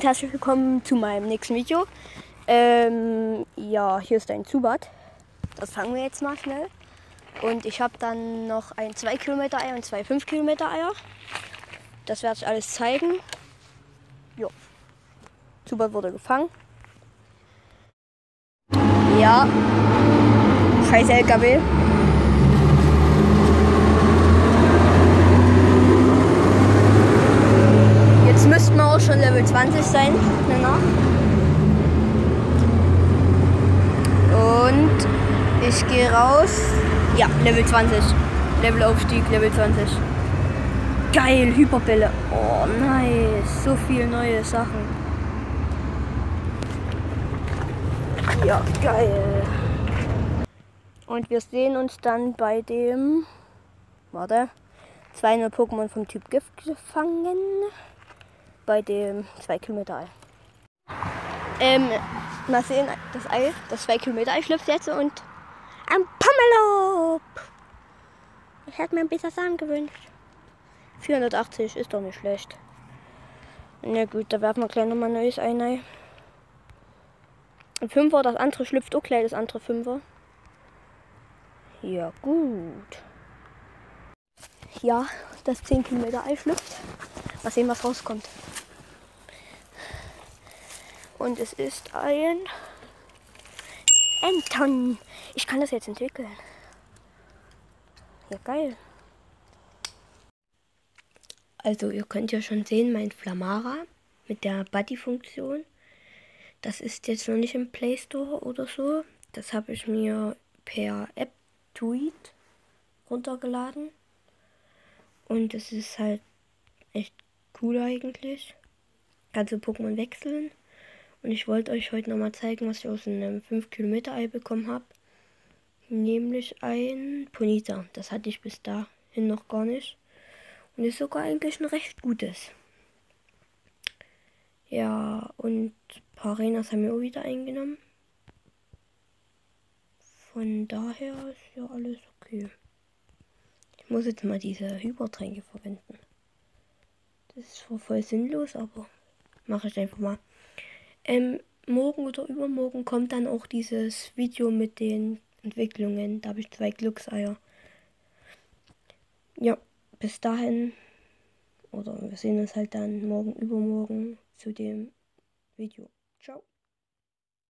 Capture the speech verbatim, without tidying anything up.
und herzlich willkommen zu meinem nächsten Video. Ähm, ja, hier ist ein Zubat. Das fangen wir jetzt mal schnell. Und ich habe dann noch ein zwei Kilometer Ei und zwei fünf Kilometer Eier. Das werde ich alles zeigen. Jo. Zubat wurde gefangen. Ja. Scheiß L K W. Jetzt müssten wir auch schon Level zwanzig sein, danach. Und ich gehe raus. Ja, Level zwanzig. Levelaufstieg, Level zwanzig. Geil, Hyperbälle. Oh, nice. So viele neue Sachen. Ja, geil. Und wir sehen uns dann bei dem... Warte. Zwei neue Pokémon vom Typ Gift gefangen. Bei dem zwei Kilometer Ei. Ähm, mal sehen, das Ei, das zwei Kilometer Ei schlüpft jetzt und ein Pummelup. Ich hätte mir ein bisschen Samen gewünscht. vierhundertachtzig ist doch nicht schlecht. Na gut, da werfen wir gleich nochmal ein neues Ei rein. Ein Fünfer, das andere schlüpft auch gleich, das andere Fünfer. Ja gut. Ja, das zehn Kilometer Ei schlüpft. Mal sehen, was rauskommt. Und es ist ein Anton. Ich kann das jetzt entwickeln. Ja, geil. Also ihr könnt ja schon sehen, mein Flamara mit der Buddy-Funktion. Das ist jetzt noch nicht im Play Store oder so. Das habe ich mir per App-Tweet runtergeladen. Und es ist halt echt cool eigentlich. Kannst du Pokémon wechseln. Und ich wollte euch heute nochmal zeigen, was ich aus einem fünf Kilometer Ei bekommen habe. Nämlich ein Ponyta. Das hatte ich bis dahin noch gar nicht. Und ist sogar eigentlich ein recht gutes. Ja, und ein paar Arenas haben wir auch wieder eingenommen. Von daher ist ja alles okay. Ich muss jetzt mal diese Hypertränke verwenden. Das ist zwar voll sinnlos, aber mache ich einfach mal. Ähm, morgen oder übermorgen kommt dann auch dieses Video mit den Entwicklungen. Da habe ich zwei Glückseier. Ja, bis dahin. Oder wir sehen uns halt dann morgen, übermorgen zu dem Video. Ciao.